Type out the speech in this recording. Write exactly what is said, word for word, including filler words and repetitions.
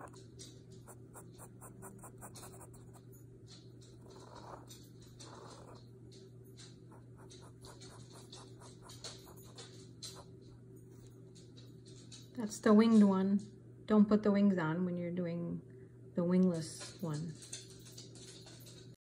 That's the winged one. Don't put the wings on when you're doing the wingless one.